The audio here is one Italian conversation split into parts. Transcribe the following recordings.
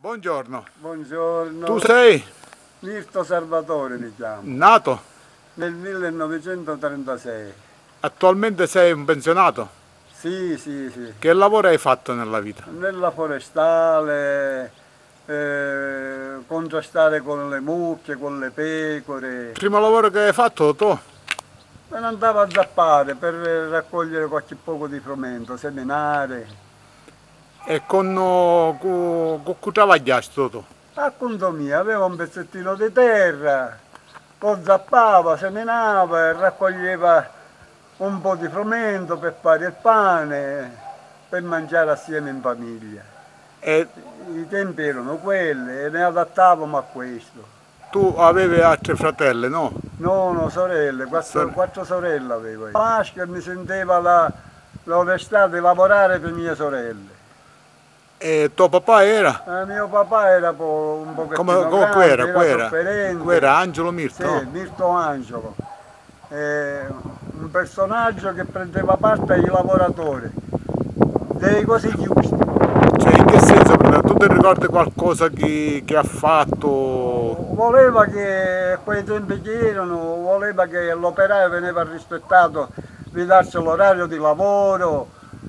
Buongiorno. Buongiorno. Tu sei Mirto Salvatore mi chiamo, nato? nel 1936. Attualmente sei un pensionato? Sì, sì, sì. Che lavoro hai fatto nella vita? Nella forestale, contrastare con le mucche, con le pecore. Il primo lavoro che hai fatto tu? Me ne andavo a zappare per raccogliere qualche poco di frumento, seminare. E con che travagliasti tu? A conto mio, aveva un pezzettino di terra, lo zappava, seminava e raccoglieva un po' di frumento per fare il pane, per mangiare assieme in famiglia. E I tempi erano quelli e ne adattavamo a questo. tu avevi altre fratelle, no? No, sorelle, quattro sorelle avevo io. Maschio mi sentiva l'onestà di lavorare per mie sorelle. E tuo papà era? Mio papà era un pochettino Come grande, era? sofferente. Qui era Angelo Mirto? Sì, No? Mirto Angelo. Un personaggio che prendeva parte ai lavoratori, dei cose giuste. Cioè, in che senso? Tu ti ricordi qualcosa che ha fatto? Voleva che, a quei tempi che erano, voleva che l'operaio veniva rispettato di darsi l'orario di lavoro,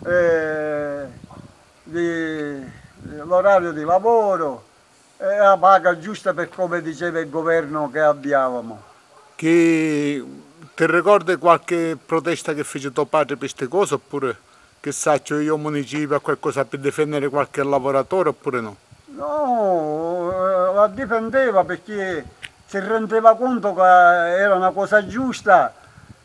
l'orario di lavoro e la paga giusta per come diceva il governo che abbiamo. Che ti ricordi qualche protesta che fece tuo padre per queste cose oppure che saccio io municipio a qualcosa per difendere qualche lavoratore oppure no? No, la difendeva perché si rendeva conto che era una cosa giusta.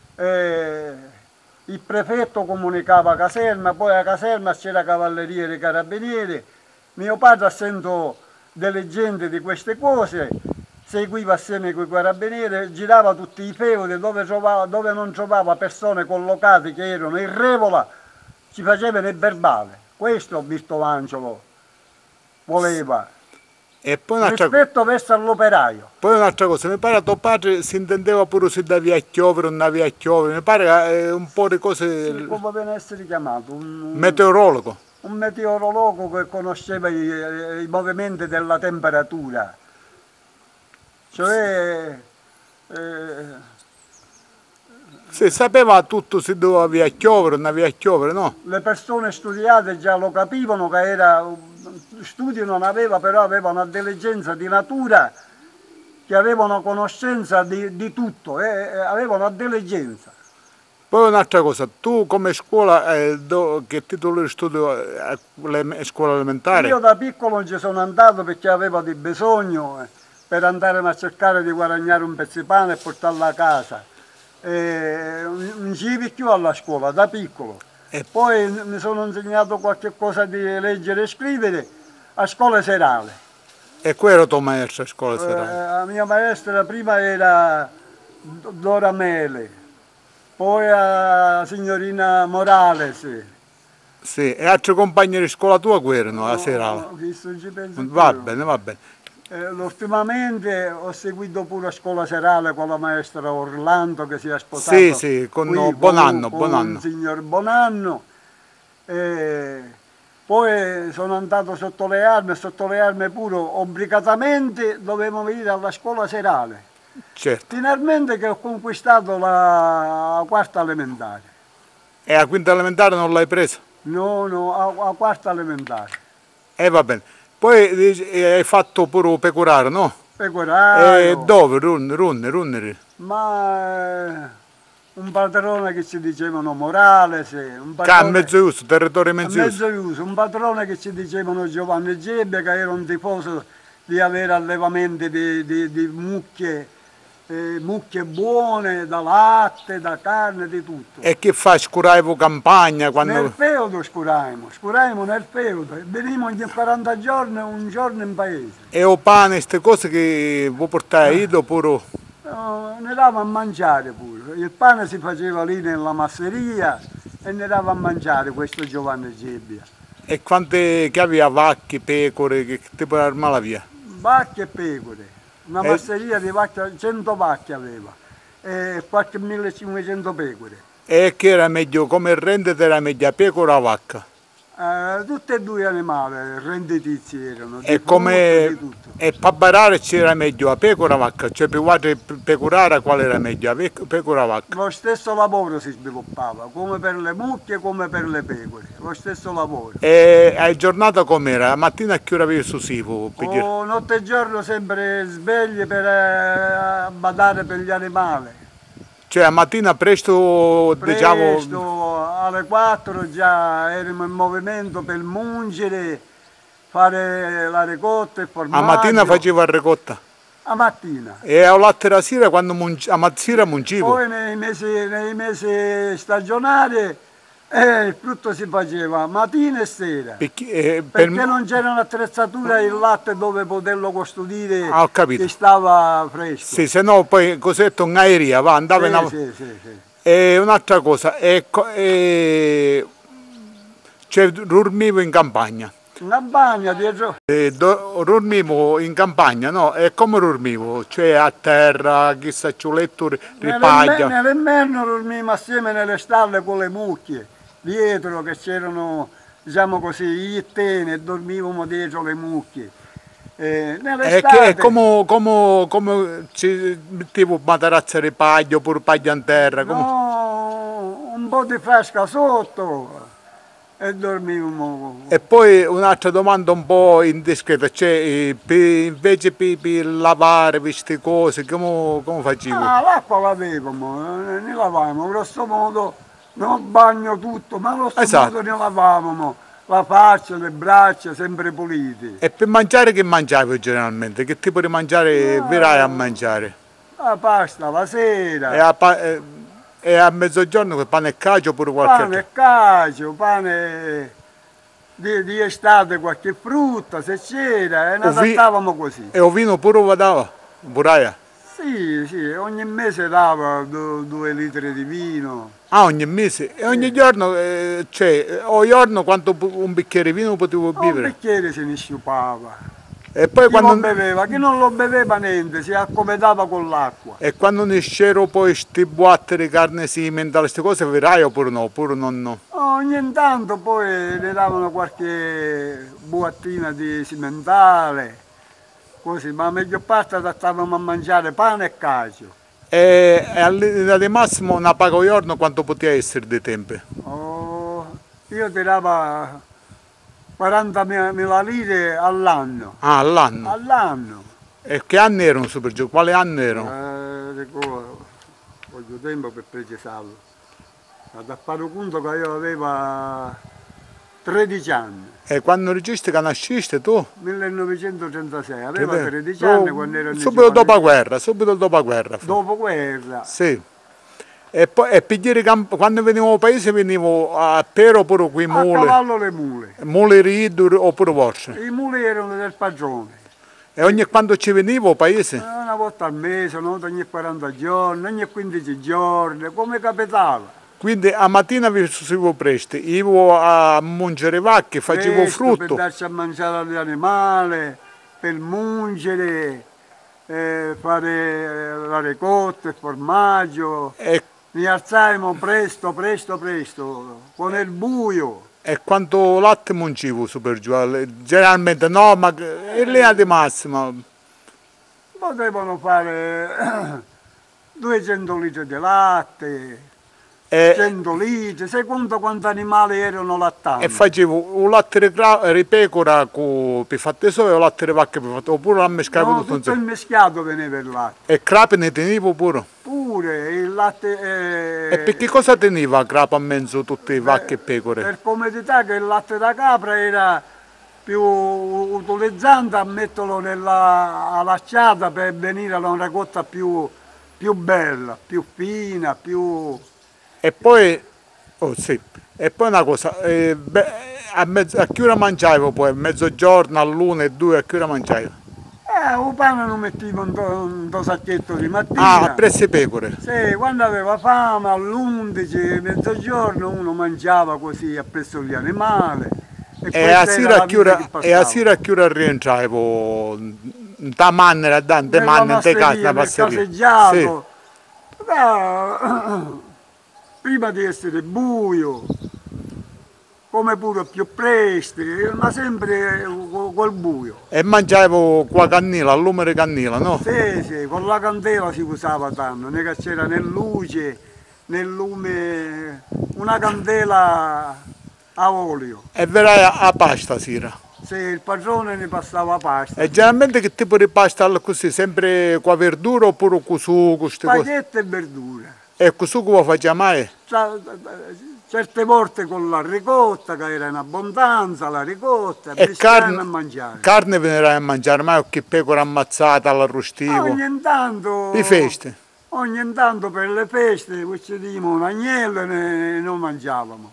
Il prefetto comunicava a caserma, poi a caserma c'era cavalleria e carabinieri. Mio padre, essendo delle gente di queste cose, seguiva assieme con i carabinieri, girava tutti i feudi dove non trovava persone collocate che erano in regola, ci facevano il verbale. Questo Mirto Angelo voleva. E poi un'altra, Rispetto verso all'operaio. poi un'altra cosa, mi pare che tuo padre si intendeva pure se da via a chiovere o non da via a chiovere, mi pare che un po' di cose... Sì, come viene a essere chiamato? Meteorologo. Un meteorologo che conosceva i movimenti della temperatura. Cioè, Sì, sapeva tutto se doveva via a chiovere o non via a chiovere, no? le persone studiate già lo capivano che era, studio non aveva, però aveva una intelligenza di natura, che aveva una conoscenza di tutto, aveva una intelligenza. Poi un'altra cosa, tu come scuola, che titolo di studio scuola elementare? Io da piccolo non ci sono andato perché avevo di bisogno per andare a cercare di guadagnare un pezzo di pane e portarlo a casa. Non ci vivo più alla scuola, da piccolo. Poi mi sono insegnato qualche cosa di leggere e scrivere a scuola serale. E qui era tua maestra a scuola serale? La mia maestra prima era Dora Mele, poi la signorina Morales. Sì, e altri compagni di scuola tua qui erano a serale? No, questo ci penso Va più. bene, va bene. Ultimamente ho seguito pure a scuola serale con la maestra Orlando che si è sposato. Sì, sì, con qui, Bonanno, con Bonanno. il signor Bonanno. Poi sono andato sotto le armi pure obbligatamente dovevo venire alla scuola serale. Certo. Finalmente che ho conquistato la quarta elementare. E a quinta elementare non l'hai presa? No, a quarta elementare. E va bene. Poi hai fatto pure pecoraro, no? Pecoraio. E dove? Runneri? Ma un padrone che ci dicevano Morales, un Che a padrone, mezzo uso, territorio mezzo uso. un padrone che ci dicevano Giovanni Gebbia, che era un tifoso di avere allevamenti di mucche, mucche buone, da latte, da carne, di tutto. E che fa? Scuraivo campagna quando... Nel feudo scuraimo nel feudo, venivamo ogni 40 giorni, un giorno in paese. E o pane, queste cose che vuoi portare io oppure... No, ne dava a mangiare pure, il pane si faceva lì nella masseria e ne dava a mangiare questo Giovanni Gebbia. E quante che aveva vacche, pecore, che tipo di armala via? Vacche e pecore, una masseria di vacche, 100 vacche aveva e qualche 1500 pecore. E che era meglio, come rendere era meglio a pecora o a vacca? Tutti e due animali renditizi erano, di E frutta, come di tutto. e per barare c'era meglio la pecora o la vacca? Cioè per pecorare quale era meglio? La pecora o la vacca? Lo stesso lavoro si sviluppava, come per le mucche, come per le pecore, lo stesso lavoro. E hai giornata com'era? La mattina a che ora avevi su sivo? Notte e giorno sempre svegli per badare per gli animali. Cioè la mattina presto, diciamo, Presto, alle 4 già ero in movimento per mungere, fare la ricotta e a formaggio. mattina facevo la ricotta. A mattina. E al latte la sera quando a sera mungivo. Poi nei mesi stagionali il frutto si faceva mattina e sera. Perché non c'era un'attrezzatura il latte dove poterlo custodire ho capito. che stava fresco. Sì, se no poi cosetto in aerea, va, andava in Sì. E un'altra cosa, cioè dormivo in campagna. Una bagna dietro. Dormivo in campagna, no? E come dormivo? Cioè a terra, chissà, ciuletto, ripaglia. Nell'inverno dormivo assieme nelle stalle con le mucche, dietro che c'erano, diciamo così, i teni e dormivamo dietro le mucche. E come ci mettevo matarazza di paglia oppure paglia in terra? No, un po' di fresca sotto e dormivamo. E poi un'altra domanda un po' indiscreta, cioè invece per lavare queste cose, come facevo? L'acqua lavavamo, ne lavavamo, grosso modo non bagno tutto, ma grosso modo ne lavavamo. La faccia, le braccia, sempre pulite. E per mangiare che mangiavi generalmente? Che tipo di mangiare virai a mangiare? La pasta la sera. E a mezzogiorno quel pane e cacio oppure qualche Pane e cacio, pane di estate qualche frutta se c'era e ne adattavamo così. E ovino pure lo dava? Buraia? Sì, ogni mese dava 2 litri di vino. Ah, ogni mese? E ogni giorno, cioè, ogni giorno quanto un bicchiere di vino potevo bere? Un bicchiere se ne sciupava. E poi chi lo beveva, chi non lo beveva niente, si accomodava con l'acqua. E quando ne uscirono poi sti boatte di carne simmentale, queste cose verai oppure no? Oppure no? Ogni tanto poi ne davano qualche buattina di simmentale. Così, ma la maggior parte adattavamo a mangiare pane e cacio. E al massimo una paga al giorno quanto poteva essere di tempo? Io tirava 40.000 lire all'anno. Ah, all'anno? All'anno. E che anni erano super giù? Quali anni erano? Voglio tempo per precisarlo. Da fare conto che io avevo 13 anni. E quando registri che nasciste tu? 1936, avevo 13 anni quando ero subito dopo guerra, subito dopo guerra. Dopo guerra. Sì. E poi quando venivo al paese venivo a pero oppure qui mule? A cavallo le mule. Mule riduri oppure vostre? I muli erano del padrone. E ogni quando ci venivo al paese? Una volta al mese, una volta ogni 40 giorni, ogni 15 giorni, come capitava. Quindi a mattina vi subivo presto, io a mungere vacche, facevo frutto. Per darci a mangiare agli animali, per mungere, fare la ricotta, il formaggio. Mi alzavamo presto, con il buio. E quanto latte mungivo su per giù? Generalmente no, ma in linea di massima? Potevano fare 200 litri di latte. 100 litri, secondo quanti animali erano lattanti. E facevo un latte di pecora per fatte sole o latte di vacca per fatte, oppure la mescavo tutto? No, tutto il mischiato veniva il latte. E crape ne tenevo pure? Pure, il latte... E per che cosa teneva crape a mezzo tutte le vacche e pecore? Per comodità che il latte da capra era più utilizzante a metterlo nella lacciata per venire a una ricotta più bella, più fina, più... E poi, e poi una cosa, a che ora mangiavo poi? A mezzogiorno, all'1 e 2, a che ora mangiavo? Un pane lo mettevo in un sacchetto di mattina. Ah, presso le pecore? Sì, quando aveva fame all'11, mezzogiorno uno mangiava così appresso gli animali. E a sera a che ora rientravo? Da manera, da manera, in casa, passeggiato. Sì. Prima di essere buio, come pure più presto, ma sempre col buio. E mangiavo qua cannella, al lume di cannella, no? Sì, sì, con la candela si usava tanto, non è che c'era né luce, né lume, una candela a olio. E verrai a pasta sera. Se il padrone ne passava pasta, E generalmente che tipo di pasta così? Sempre con verdura oppure con sugo, queste cose? spaghetti e verdura. E con sugo lo faccia mai? Certe volte con la ricotta, che era in abbondanza, la ricotta, E bischiamo a mangiare. carne venerai a mangiare mai o che pecora ammazzata all'arrostivo? Ogni tanto, Di feste. ogni tanto per le feste uccidimmo un agnello e non mangiavamo.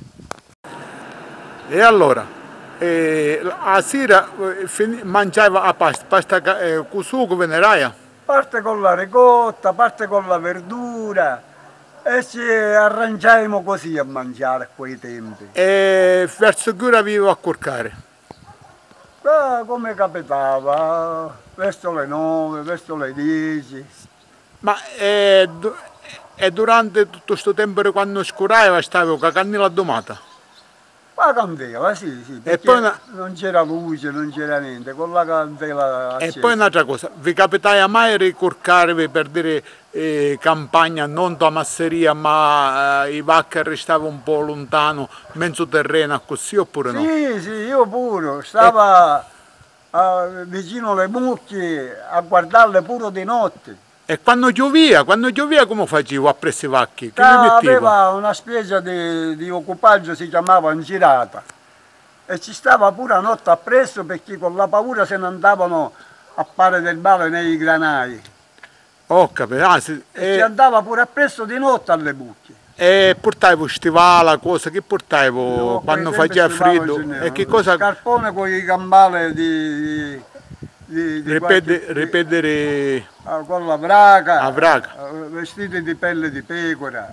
E allora, a sera mangiava a pasta con sugo veneraia? Parte con la ricotta, parte con la verdura e ci arrangiamo così a mangiare a quei tempi. E verso che ora vivo a corcare? Come capitava, verso le 9, verso le 10. Ma durante tutto questo tempo quando scurava stavo con la cannella domata? La candela, sì, perché poi non c'era luce, non c'era niente, con la candela E accesa. poi un'altra cosa, vi capitava mai ricorcarvi per dire campagna, non da masseria, ma i vacche restavano un po' lontano, mezzo terreno così oppure no? Sì, io pure, stavo vicino alle mucche a guardarle pure di notte. E quando giovia come facevo a presso i vacchi? Che mi mettevo? Aveva una specie di occupaggio, si chiamava girata, e ci stava pure a notte appresso perché con la paura se ne andavano a fare del male nei granai. Ho capito, E ci andava pure appresso di notte alle mucche. e portavo stivala, cose che portavo quando faceva freddo? E che cosa? Scarpone con i gambale di Ripetere con la vraca, a vraca. vestiti di pelle di pecora.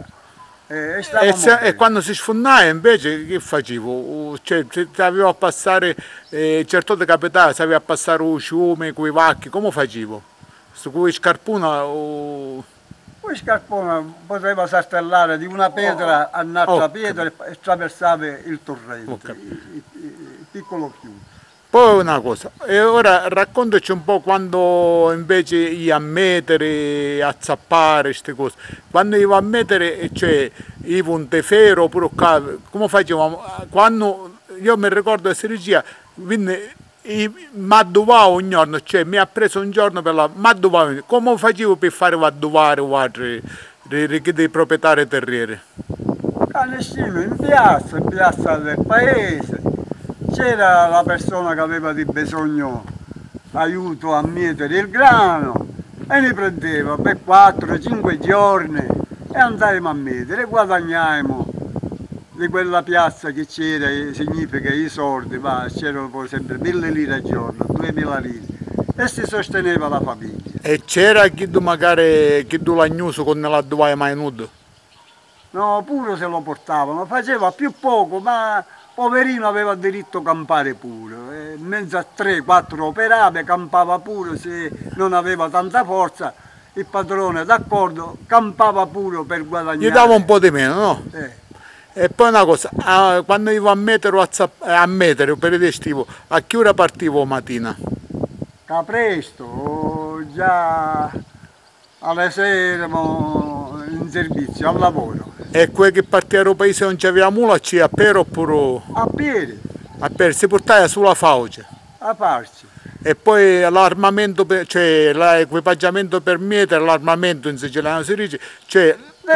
E quando si sfondava invece che facevo? Cioè, se avevo a passare, certo ti capitava, se avevo a passare un fiume con i vacchi, come facevo? Su cui scarpuna o... Poi scarpone poteva saltellare di una pietra a un'altra pietra e attraversava il torrente, il piccolo fiume. Poi una cosa, e ora raccontaci un po' quando invece io a mettere, a zappare, queste cose. Quando io a mettere, cioè, io un tefero, oppure come facevamo? Quando io mi ricordo questa regia, quindi mi adduvavo ogni giorno, cioè mi ha preso un giorno per la... mi adduvavo, come facevo per fare adduvare o altri dei proprietari terrieri? Clandestino in piazza del paese. C'era la persona che aveva di bisogno aiuto a mietere il grano e ne prendeva per 4-5 giorni e andavamo a mietere e guadagnavamo di quella piazza che c'era, significa i soldi, c'erano poi sempre 1000 lire al giorno, 2000 lire e si sosteneva la famiglia. E c'era chi magari chi l'agnuso con la doveva mai nudo? No, pure se lo portavano, faceva più poco, ma poverino aveva diritto a campare pure, in mezzo a 3-4 operai campava pure, se non aveva tanta forza, il padrone d'accordo campava pure per guadagnare. Gli dava un po' di meno, no? E poi una cosa, quando io a mettere per il estivo, a che ora partivo mattina? Da presto, già alle 6 eravamo in servizio, al lavoro. E quelli che partivano dal paese non c'aveva mula, c'era a piedi oppure... A piedi, A piedi, si portava sulla fauce. a farci. E poi l'armamento, cioè l'equipaggiamento per mettere, l'armamento in siciliano si dice, cioè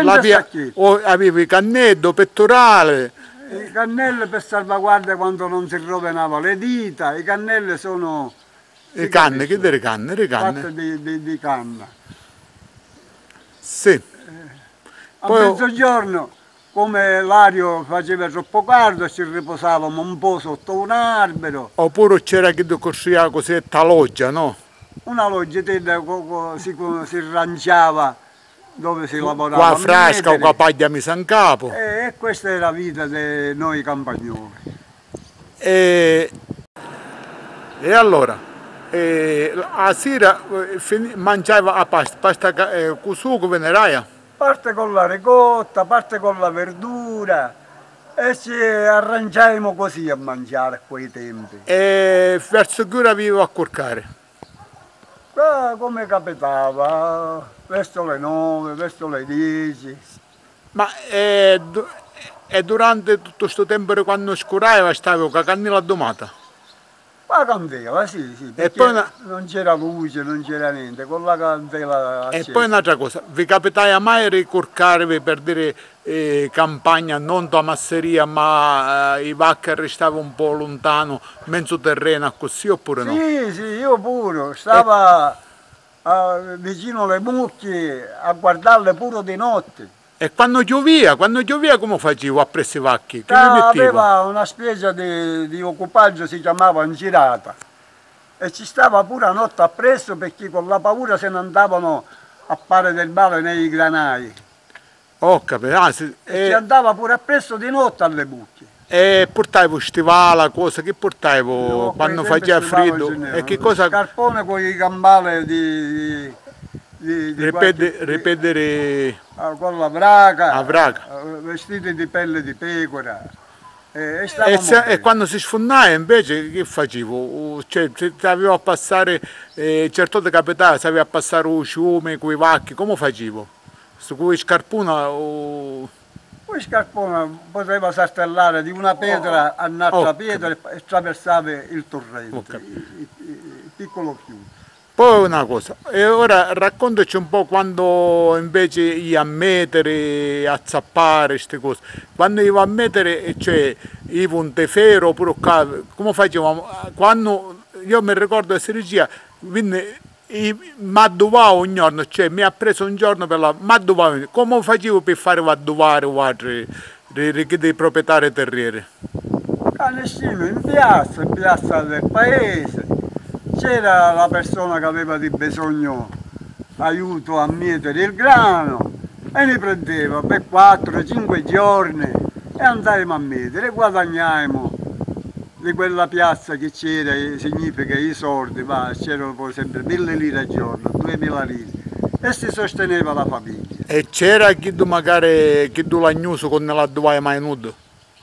avevi cannetto, pettorale. I cannelli per salvaguardia quando non si rovinava le dita, i cannelli sono... Le canne, che delle canne? Le canne. Fatte di canna. Sì. A mezzogiorno, come l'aria faceva troppo caldo, ci riposavamo un po' sotto un albero. Oppure c'era chi costruiva cosetta loggia, no? Una loggettina si ranciava dove si lavorava. Qua frasca o qua paglia messa in capo. E questa è la vita di noi campagnoli. E allora, a sera mangiava a pasta con sugo veneraia? Parte con la ricotta, parte con la verdura E ci arrangiamo così a mangiare a quei tempi. E verso che ora vivo a curcare? Come capitava, verso le 9, verso le 10. Ma e durante tutto questo tempo quando scurava stavi con la cannella domata? La candela, sì, sì, E perché poi, non c'era luce, non c'era niente, con la candela e accesa. poi un'altra cosa, vi capitava mai ricurcarvi per dire campagna, non tua masseria, ma i vacche restavano un po' lontano, mezzo terreno così oppure no? Sì, sì, io pure, E, stava vicino alle mucche a guardarle pure di notte. e quando giovia come facevo a presso i vacchi? Che vi mettevo? Aveva una specie di occupaggio, si chiamava Girata, e ci stava pure a notte appresso perché con la paura se ne andavano a fare del male nei granai. Ho capito, E ci andava pure appresso di notte alle mucche. e portavo stivale, cosa che Io portavo a quei quando tempi faceva stivavo in freddo? Ginevra. E che cosa Scarpone con i gambale di ripetere con la braga, a vraga? vestiti di pelle di pecora. E E, stavamo e bene. quando si sfondava invece che facevo? Cioè, se avevo a passare, certo ti capitava, se avevo a passare un fiume con i vacchi, come facevo? Su cui scarpuna o... Poi Scarpone poteva saltellare di una pietra a un'altra Oh, pietra e attraversava il ho torrente, capito. il piccolo fiume. Poi una cosa, e ora raccontaci un po' quando invece io a mettere, a zappare, queste cose. Quando io a mettere, cioè, io un tefero, oppure come facevamo? Quando io mi ricordo la chirurgia, quindi mi adduvavo ogni giorno, cioè mi ha preso un giorno per la... mi adduvavo, come facevo per fare adduvare o altri dei proprietari terrieri? Clandestino in piazza del paese, c'era la persona che aveva di bisogno aiuto a mietere il grano e ne prendeva per 4-5 giorni e andavamo a mietere e guadagnavamo di quella piazza che c'era, significa i soldi, c'erano poi sempre 1000 lire al giorno, 2000 lire e si sosteneva la famiglia. E c'era chi tu magari, chi tu l'agnuso con l'adduvare mai nudo?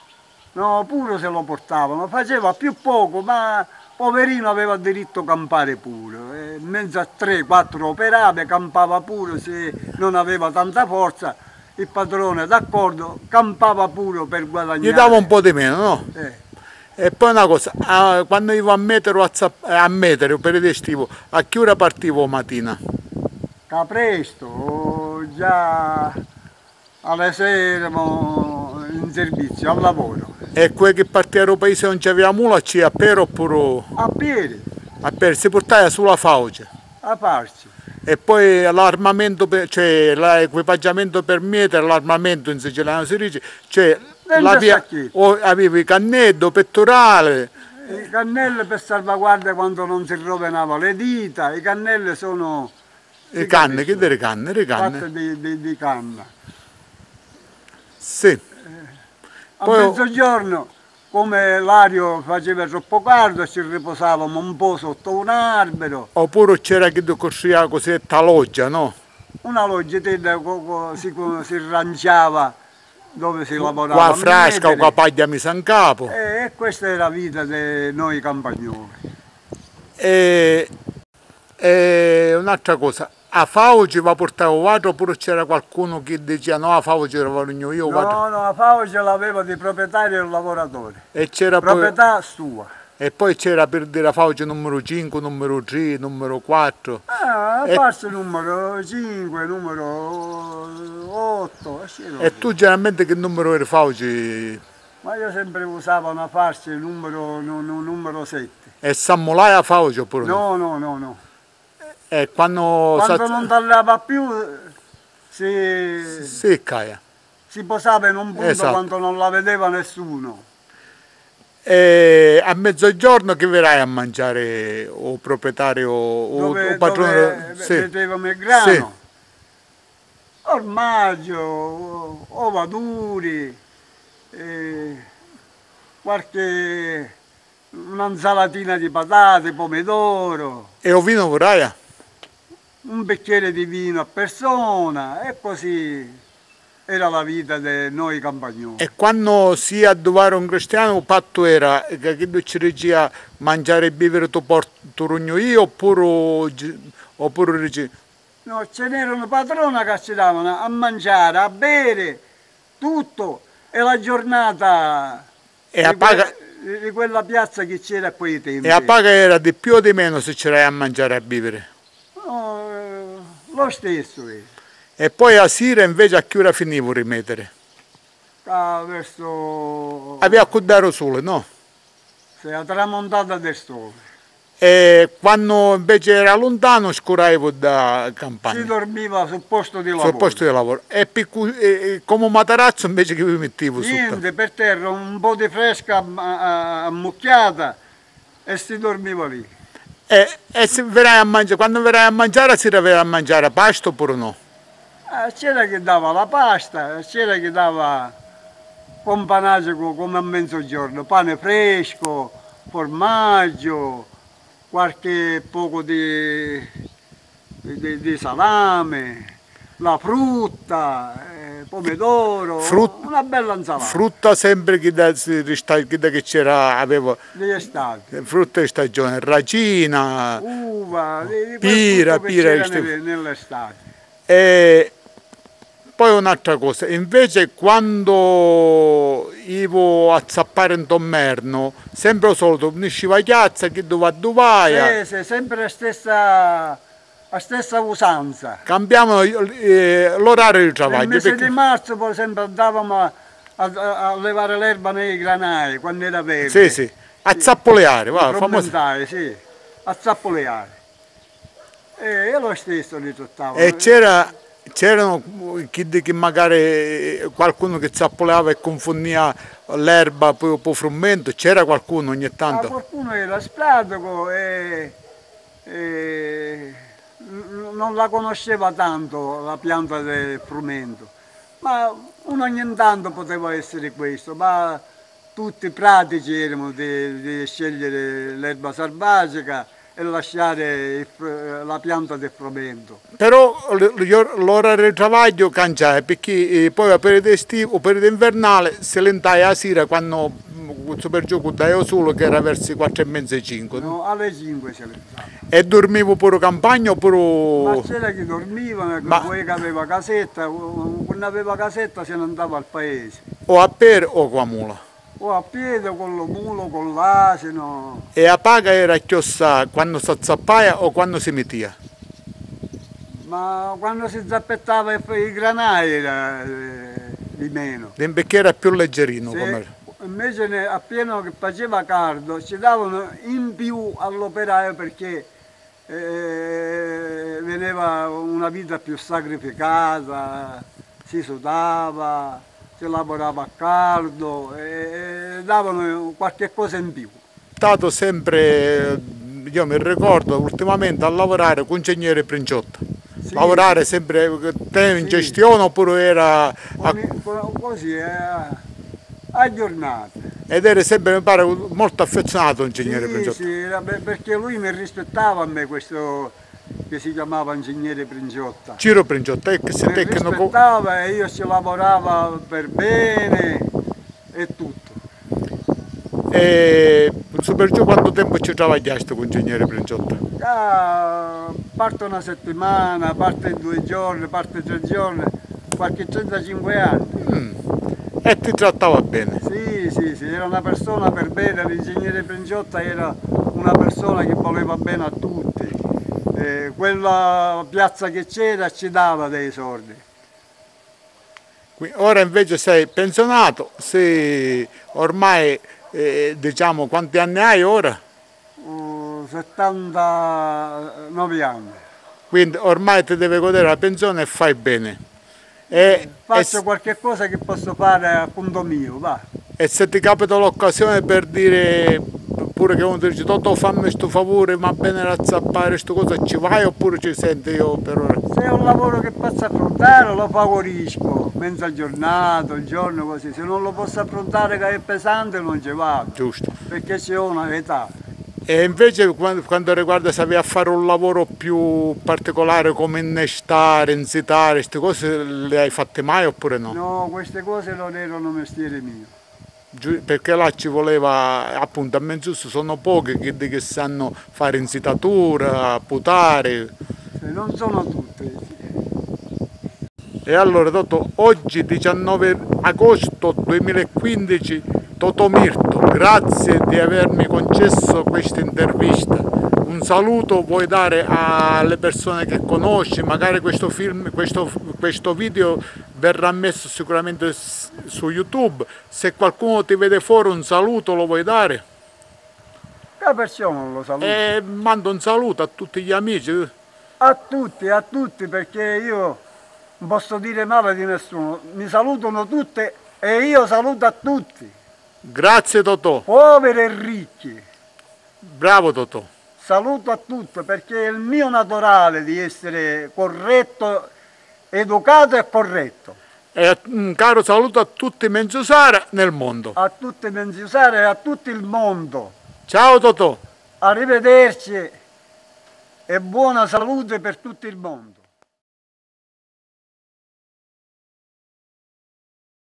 No, pure se lo portavano, faceva più poco, ma poverino aveva diritto a campare pure. In mezzo a 3-4 operai campava pure, se non aveva tanta forza, il padrone d'accordo campava pure per guadagnare. Gli dava un po' di meno, no? Eh, E poi una cosa, quando io a mettere, a mettere un periodo estivo, a che ora partivo mattina? Che presto, già alle 6 eravamo in servizio, al lavoro, E quelli che partivano dal paese non c'aveva mula, ci a per oppure a piedi, a per, si portava sulla fauce. a farci. E poi l'armamento, cioè l'equipaggiamento per mettere, l'armamento in siciliano si dice, cioè Dentro sacchetto. o avevi cannetto, pettorale, I cannelli per salvaguardia quando non si rovinava le dita, i cannelli sono le canne, che delle canne, le canne. fatte di canna. Sì. A Poi- mezzogiorno, come l'aria faceva troppo caldo, ci riposavamo un po' sotto un albero, Oppure c'era chi costruiva la cosiddetta loggia, no? una loggetella si ranciava dove si lavorava. Qua a frasca o mettere. qua paglia messa in capo. E questa è la vita di noi campagnoli. E un'altra cosa, a Fauci va portato vato oppure c'era qualcuno che diceva no, a Fauci ero venuto io, vado. No, no, la fauce l'aveva di proprietario e il lavoratore. E c'era poi, Proprietà sua. e poi c'era per dire a Fauci numero 5, numero 3, numero 4. A E- farsi numero 5, numero 8, E tu generalmente che numero eri Fauci? ma io sempre usavo una farsi numero 7. E Sammolai a Fauci oppure no? No, no, no, no. E quando... Quando non tagliava più si, Sì, Caia. si posava in un punto Esatto. quando non la vedeva nessuno. E a mezzogiorno che verrai a mangiare o proprietario o padrone? Dove Sì. mettevamo il grano. Sì. Ormaggio, ova duri, un'insalatina di patate, pomodoro, E o vino vorrai? un bicchiere di vino a persona e così era la vita di noi campagnoli. E quando si adduvare un cristiano, il patto era che chi ci regia mangiare e bere tu porto rugno io oppure dici, No, ce n'erano padrone che ci davano a mangiare, a bere, tutto. E la giornata e a paga, di quella piazza che c'era a quei tempi. e a paga era di più o di meno se c'era a mangiare e a bere? No, lo stesso. E poi a sera invece a che ora finivo rimettere? Verso Aveva accuddato sole, no? la tramontata del sole. E quando invece era lontano scuravo da Si campagna, dormiva sul posto di lavoro. sul posto di lavoro. E come un matarazzo invece che vi mettevo sotto. Niente, per terra, un po' di fresca ammucchiata e si dormiva lì. E se verrai a mangiare, quando verrai a mangiare si verrai a mangiare pasto oppure no? C'era chi dava la pasta, c'era chi dava companage come a mezzogiorno, pane fresco, formaggio, qualche poco di salame, la frutta, pomodoro, una bella insalata. Frutta sempre che c'era, avevo Di estate. frutta di stagione, ragina, Uva, di pira, nell'estate. E poi un'altra cosa, invece quando io a zappare in tommerno, sempre lo solito, unisciva a chiazza, chi doveva duvaia. Sì, sempre la stessa usanza. Cambiamo l'orario di travaglio. Nel mese Perché... di marzo, per esempio, andavamo a levare l'erba nei granai, quando era verde. Sì, sì, a zappoleare, va, famoso. Sì, a zappoleare. E lo stesso li trattavo. E c'erano chi magari qualcuno che zappoleava e confondeva l'erba con il frumento, c'era qualcuno ogni tanto? Qualcuno era spratico e non la conosceva tanto la pianta del frumento, ma uno ogni tanto poteva essere questo, ma tutti pratici erano di scegliere l'erba selvatica e lasciare la pianta del frumento. Però l'orario di travaglio cambiava perché poi a periodo estivo, a periodo invernale si lentai a sera quando per giù dai solo che era verso 4:30 5. No, alle 5 si lentava. E dormivo pure campagna oppure... Ma c'era chi dormiva, poi che aveva casetta, quando aveva casetta se ne andava al paese. O a per o con la mula? O a piede, con lo mulo, con l'asino. E a paga era chiossa quando si zappaia o quando si metteva? Ma quando si zappettava i granai era di meno. Perché era più leggerino. Invece appena che faceva caldo ci davano in più all'operaio perché veniva una vita più sacrificata, si sudava, si lavorava a caldo e davano qualche cosa in più. Stato sempre, io mi ricordo ultimamente a lavorare con ingegnere Princiotta. Sì. Lavorare sempre te in gestione oppure era... Così, aggiornato. Ed era sempre, mi pare, molto affezionato ingegnere Princiotta. Sì, perché lui mi rispettava a me, questo che si chiamava ingegnere Princiotta. Ciro Princiotta, che si mi rispettava e io ci lavorava per bene e tutto. E su per giù quanto tempo ci travagliaste con ingegnere Princiotta? Parte una settimana, parte 2 giorni, parte 3 giorni, qualche 35 anni. E ti trattava bene? Sì, era una persona per bene, l'ingegnere Princiotta era una persona che voleva bene a tutti. Quella piazza che c'era ci dava dei soldi. Ora invece sei pensionato, ormai diciamo quanti anni hai ora? 79 anni. Quindi ormai ti devi godere la pensione e fai bene. Faccio qualche cosa che posso fare a conto mio, va. E se ti capita l'occasione per dire pure che uno ti dice Totò fammi questo favore, ma bene a zappare questa cosa, ci vai oppure ci senti io per ora? Se è un lavoro che posso affrontare lo favorisco, mezza giornata, il giorno così, se non lo posso affrontare che è pesante non ci vado. Giusto. Perché c'è una età. E invece quando riguarda se avevi a fare un lavoro più particolare come innestare, insitare, queste cose le hai fatte mai oppure no? No, queste cose non erano mestiere mio. Perché là ci voleva, appunto a Menzusto sono pochi che sanno fare insitatura, putare. Non sono tutte. E allora Totò, oggi 19 agosto 2015, Totò Mirto, grazie di avermi concesso questa intervista. Un saluto vuoi dare alle persone che conosci, magari questo video verrà messo sicuramente su YouTube, se qualcuno ti vede fuori un saluto lo vuoi dare? La persona non lo saluto. E mando un saluto a tutti gli amici. A tutti, perché io non posso dire male di nessuno. Mi salutano tutte e io saluto a tutti. Grazie Totò. Poveri e ricchi. Bravo Totò. Saluto a tutti perché è il mio naturale di essere corretto, educato e corretto. E un caro saluto a tutti i Menzusara nel mondo. A tutti i Menziusari e a tutto il mondo. Ciao Totò. Arrivederci e buona salute per tutto il mondo.